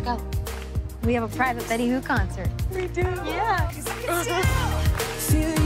go. We have a private Betty Who concert. We do. Yeah. Feel